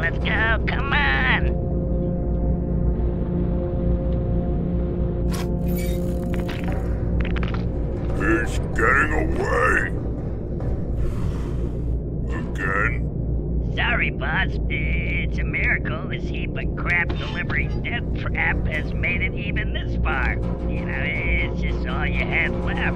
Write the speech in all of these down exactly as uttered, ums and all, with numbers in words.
let's go. Come on. He's getting away. Again? Sorry, boss. It's a miracle this heap of crap delivering death trap has made it even this far. You know, it's just all you had left.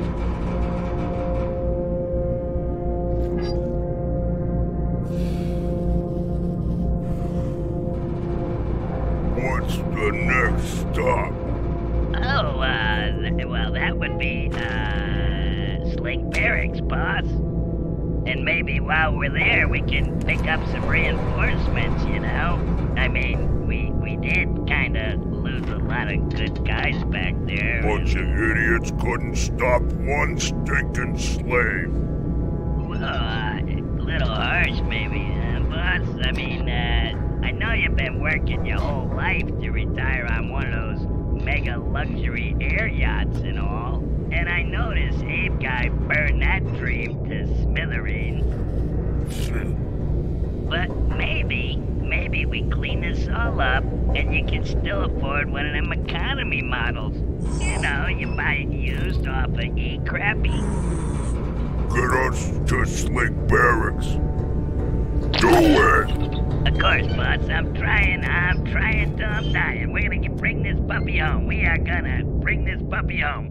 What's the next stop? Oh, uh, well, that would be, uh, Slick Barracks, boss. And maybe while we're there, we can pick up some reinforcements, you know? I mean, we we did kinda lose a lot of good guys back there. Bunch of idiots couldn't stop one stinking slave. Well, uh, a little harsh, maybe, uh, boss. I mean, uh, I know you've been working your whole life to retire on one of those mega luxury air yachts and all. And I noticed Abe guy burned that dream to smithereens. But maybe, maybe we clean this all up and you can still afford one of them economy models. You know, you buy it used off of E-Crappy. Get us to Slick Barracks. Do it! Of course, boss. I'm trying, I'm trying till I'm dying. We're gonna get, bring this puppy home. We are gonna bring this puppy home.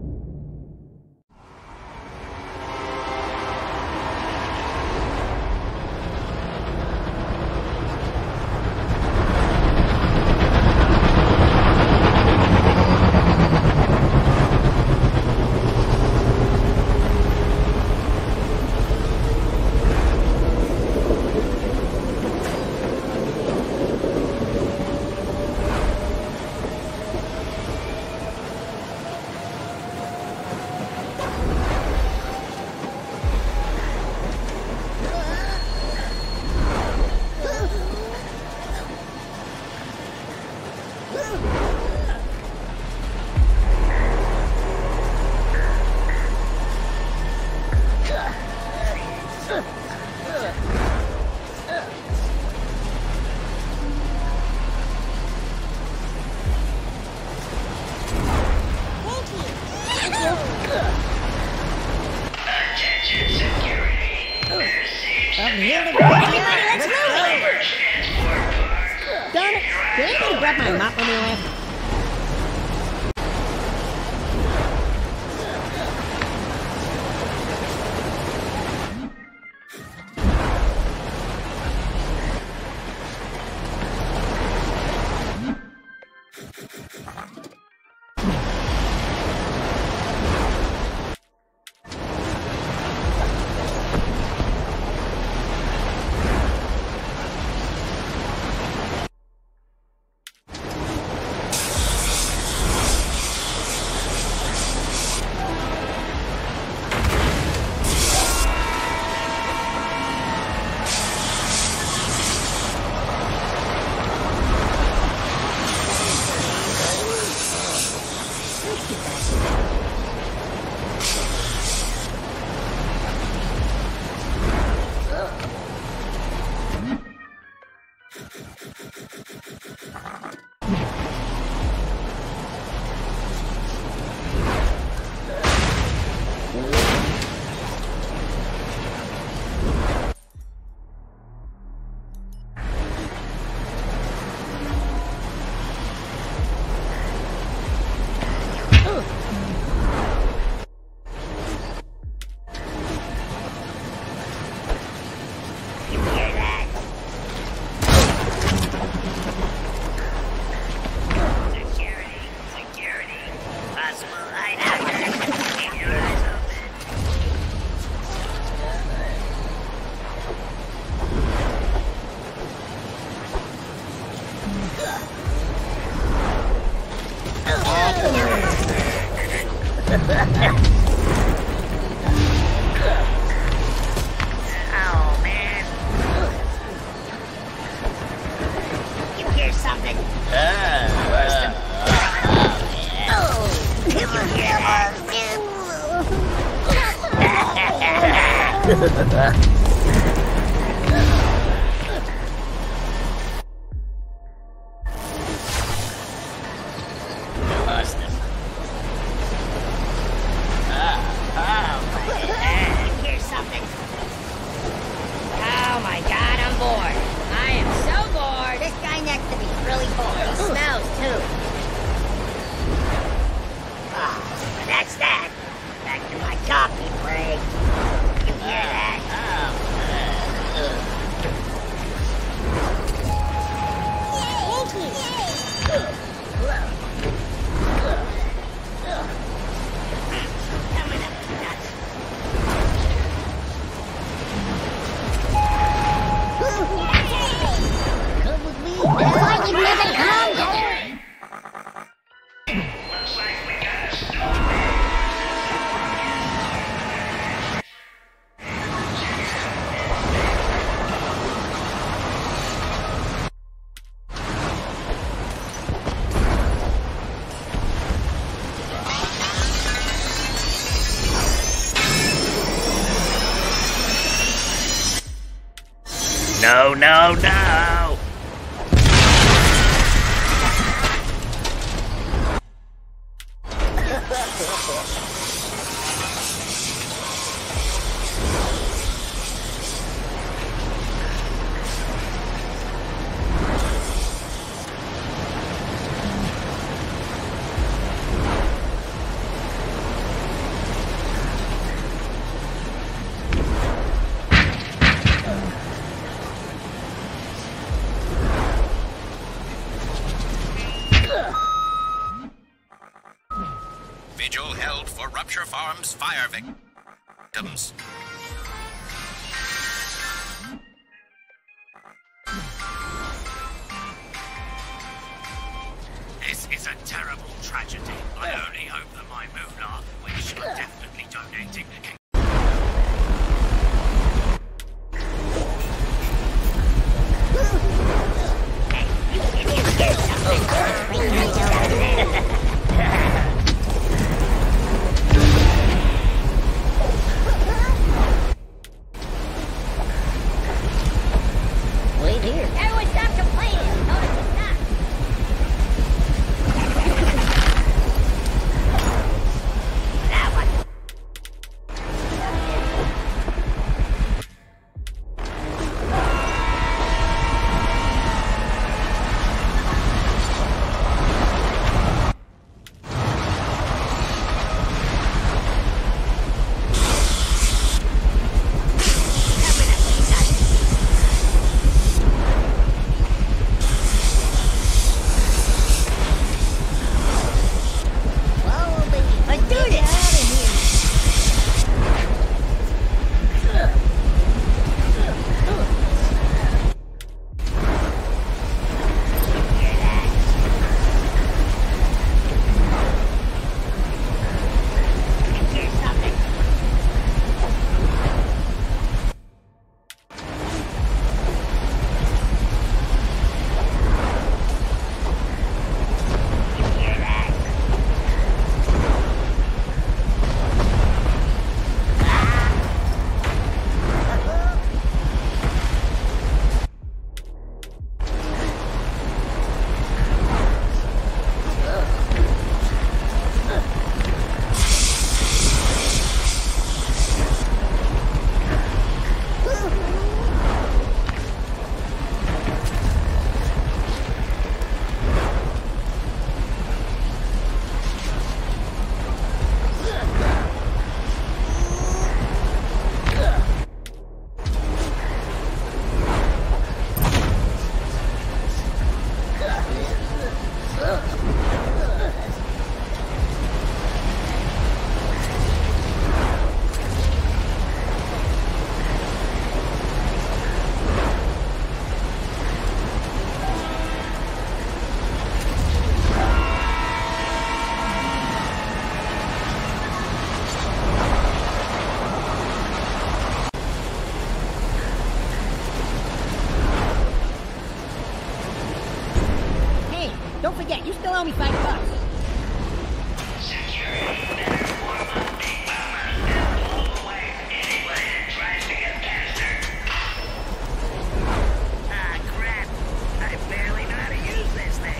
Oh, man. You hear something? Ah, Oh, did you hear that? no, no, no! Vigil held for Rupture Farms fire victims. This is a terrible tragedy. I only hope that my moolah, which I'm definitely donating, can Wait here. Everyone stop complaining. Notice it's not. That one. Don't forget, you still owe me five bucks. Ah, crap. I barely know how to use this thing.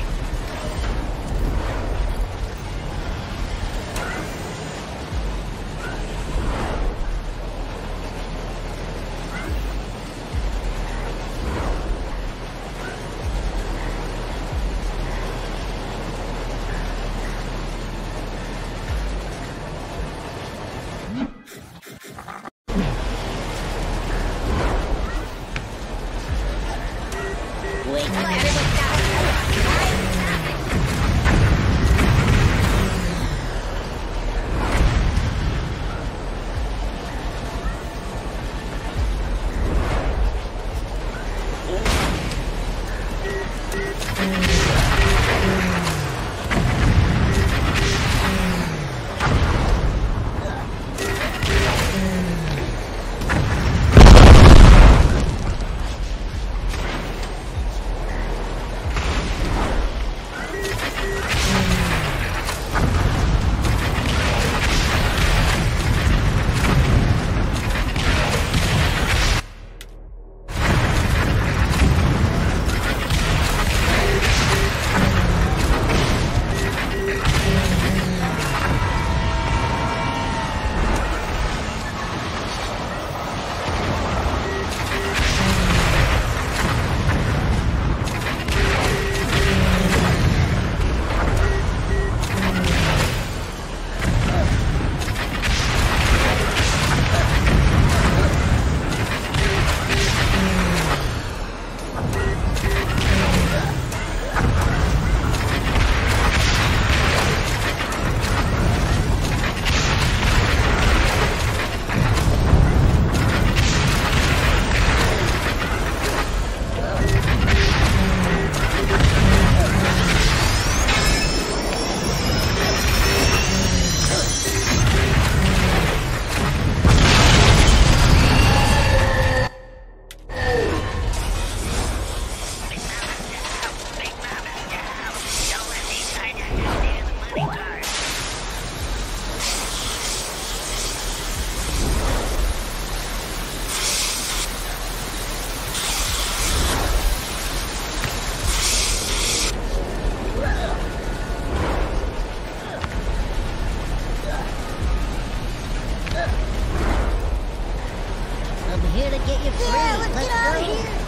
Wait till everyone stops. here to get you free. Yeah, let's get out of go. here.